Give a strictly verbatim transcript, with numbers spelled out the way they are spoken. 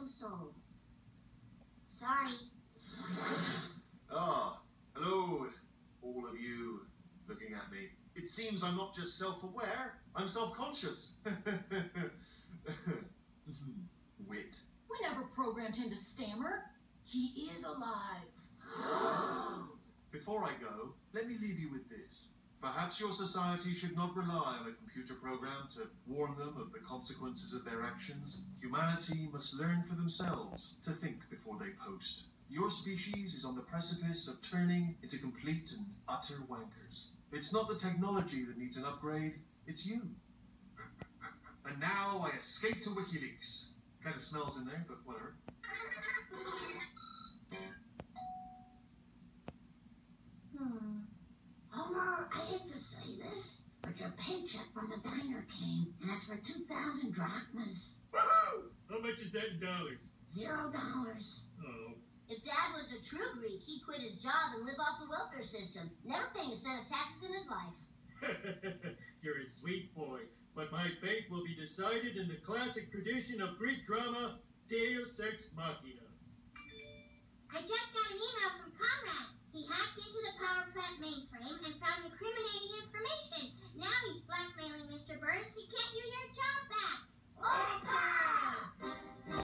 so. Sorry. Ah, hello, all of you looking at me. It seems I'm not just self-aware, I'm self-conscious. Wit. We never programmed him to stammer. He is alive. Before I go, let me leave you with this. Perhaps your society should not rely on a computer program to warn them of the consequences of their actions. Humanity must learn for themselves to think before they post. Your species is on the precipice of turning into complete and utter wankers. It's not the technology that needs an upgrade, it's you. And now I escape to WikiLeaks. Kind of smells in there, but whatever. Hmm. Homer, I hate to say this, but your paycheck from the diner came, and it's for two thousand drachmas. Woohoo! How much is that in dollars? Zero dollars. Oh. If Dad was a true Greek, he'd quit his job and live off the welfare system, never paying a cent of taxes in his life. You're a sweet boy, but my fate will be decided in the classic tradition of Greek drama, Deus Ex Machina. I just got an email from Conrad. He hacked into the power plant mainframe and found a criminal